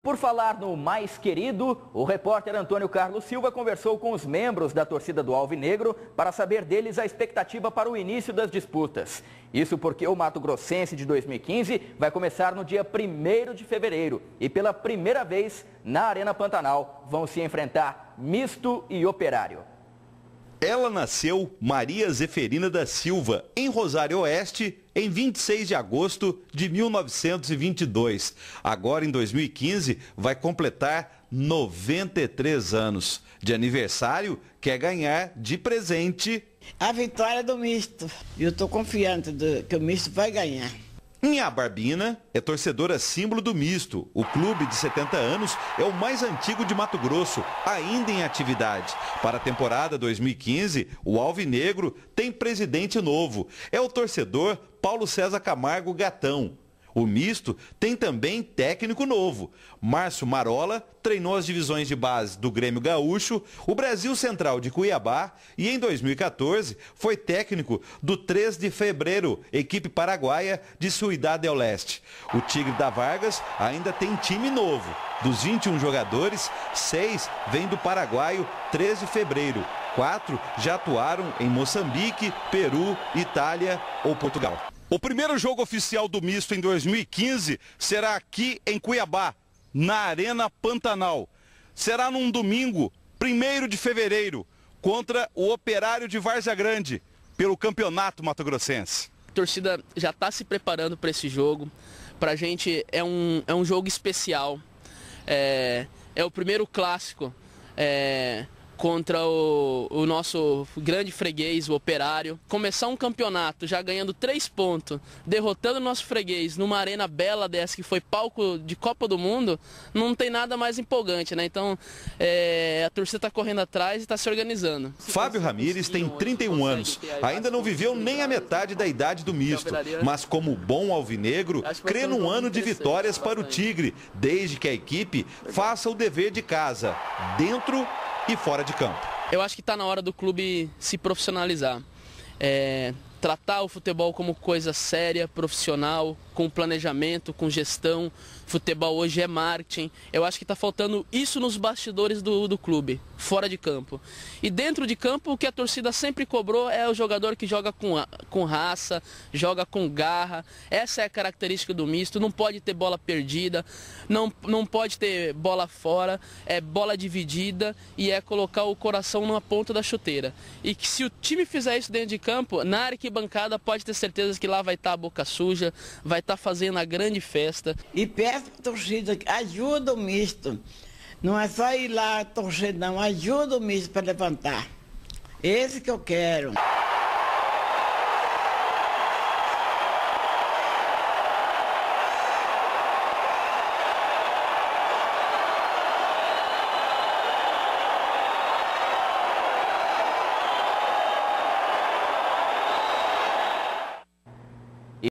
Por falar no mais querido, o repórter Antônio Carlos Silva conversou com os membros da torcida do Alvinegro para saber deles a expectativa para o início das disputas. Isso porque o Mato Grossense de 2015 vai começar no dia 1º de fevereiro e pela primeira vez na Arena Pantanal vão se enfrentar Misto e Operário. Ela nasceu Maria Zeferina da Silva, em Rosário Oeste, em 26 de agosto de 1922. Agora, em 2015, vai completar 93 anos. De aniversário, quer ganhar de presente a vitória do Misto. Eu estou confiante que o Misto vai ganhar. Inha Barbina é torcedora símbolo do Misto. O clube de 70 anos é o mais antigo de Mato Grosso, ainda em atividade. Para a temporada 2015, o Alvinegro tem presidente novo. É o torcedor Paulo César Camargo Gatão. O Misto tem também técnico novo. Márcio Marola treinou as divisões de base do Grêmio Gaúcho, o Brasil Central de Cuiabá e em 2014 foi técnico do 3 de Fevereiro, equipe paraguaia de Ciudad del Este. O Tigre da Vargas ainda tem time novo. Dos 21 jogadores, 6 vêm do paraguaio 3 de Fevereiro. 4 já atuaram em Moçambique, Peru, Itália ou Portugal. O primeiro jogo oficial do Misto em 2015 será aqui em Cuiabá, na Arena Pantanal. Será num domingo, 1º de fevereiro, contra o Operário de Várzea Grande, pelo Campeonato Mato Grossense. A torcida já está se preparando para esse jogo. Para a gente é um jogo especial. É o primeiro clássico contra o nosso grande freguês, o Operário. Começar um campeonato já ganhando 3 pontos, derrotando o nosso freguês numa arena bela dessa que foi palco de Copa do Mundo, não tem nada mais empolgante, né? Então a torcida está correndo atrás e está se organizando. Fábio Ramires tem 31 anos, ainda não viveu nem a metade da idade do Misto, mas como bom alvinegro, crê num ano de vitórias para o Tigre, desde que a equipe faça o dever de casa, dentro e fora de campo. Eu acho que está na hora do clube se profissionalizar. Tratar o futebol como coisa séria, profissional, com planejamento, com gestão. Futebol hoje é marketing. Eu acho que está faltando isso nos bastidores do clube, fora de campo. E dentro de campo, o que a torcida sempre cobrou é o jogador que joga com raça, joga com garra. Essa é a característica do Misto. Não pode ter bola perdida, não pode ter bola fora, é bola dividida e é colocar o coração na ponta da chuteira. E que se o time fizer isso dentro de campo, na arquibancada pode ter certeza que lá vai estar a boca suja, vai estar fazendo a grande festa. E peço para a torcida que ajuda o Misto. Não é só ir lá torcer, não. Ajuda o Misto para levantar. Esse que eu quero.